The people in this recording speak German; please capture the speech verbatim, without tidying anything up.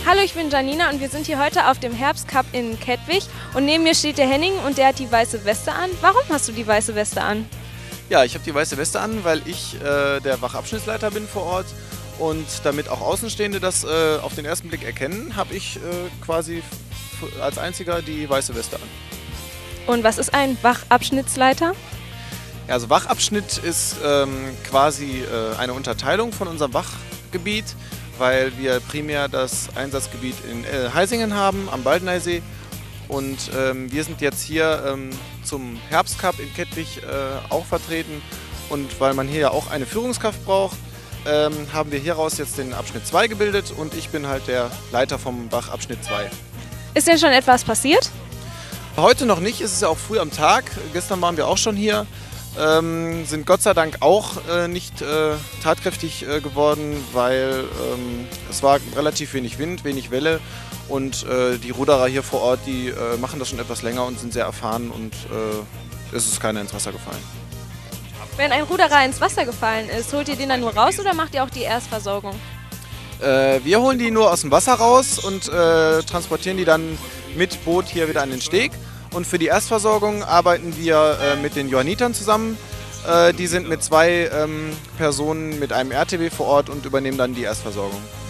Hallo, ich bin Janina und wir sind hier heute auf dem Herbstcup in Kettwig und neben mir steht der Henning und der hat die weiße Weste an. Warum hast du die weiße Weste an? Ja, ich habe die weiße Weste an, weil ich äh, der Wachabschnittsleiter bin vor Ort und damit auch Außenstehende das äh, auf den ersten Blick erkennen, habe ich äh, quasi als einziger die weiße Weste an. Und was ist ein Wachabschnittsleiter? Ja, also Wachabschnitt ist ähm, quasi äh, eine Unterteilung von unserem Wachgebiet, weil wir primär das Einsatzgebiet in äh, Heisingen haben, am Baldeneysee. Und ähm, wir sind jetzt hier ähm, zum Herbstcup in Kettwig äh, auch vertreten. Und weil man hier ja auch eine Führungskraft braucht, ähm, haben wir hieraus jetzt den Abschnitt zwei gebildet und ich bin halt der Leiter vom Wachabschnitt zwei. Ist denn schon etwas passiert? Heute noch nicht, es ist ja auch früh am Tag. Gestern waren wir auch schon hier. Ähm, sind Gott sei Dank auch äh, nicht äh, tatkräftig äh, geworden, weil ähm, es war relativ wenig Wind, wenig Welle und äh, die Ruderer hier vor Ort, die äh, machen das schon etwas länger und sind sehr erfahren und äh, es ist keiner ins Wasser gefallen. Wenn ein Ruderer ins Wasser gefallen ist, holt ihr den dann nur raus oder macht ihr auch die Erstversorgung? Äh, wir holen die nur aus dem Wasser raus und äh, transportieren die dann mit Boot hier wieder an den Steg. Und für die Erstversorgung arbeiten wir äh, mit den Johannitern zusammen. Äh, die sind mit zwei ähm, Personen mit einem R T W vor Ort und übernehmen dann die Erstversorgung.